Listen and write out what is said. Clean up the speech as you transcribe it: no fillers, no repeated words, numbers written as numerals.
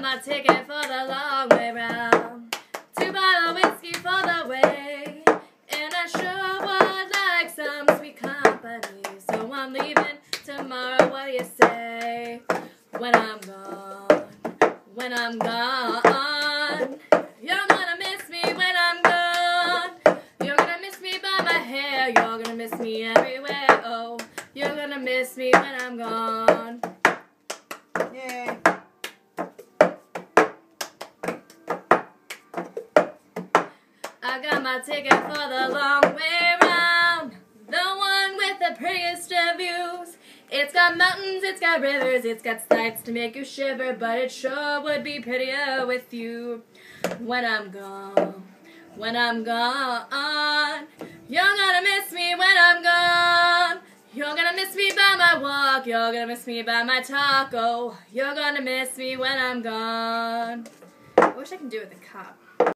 my ticket for the long way round. 2 bottle whiskey for the way, and I sure would like some sweet company. So I'm leaving tomorrow, what do you say? When I'm gone, when I'm gone, you're gonna miss me when I'm gone. You're gonna miss me by my hair, you're gonna miss me everywhere. Oh, you're gonna miss me when I'm gone. Yay. I got my ticket for the long way round, the one with the prettiest of views. It's got mountains, it's got rivers, it's got sights to make you shiver, but it sure would be prettier with you. When I'm gone, when I'm gone, you're gonna miss me when I'm gone. You're gonna miss me by my walk, you're gonna miss me by my talk. Oh, you're gonna miss me when I'm gone. I wish I could do it with a cop.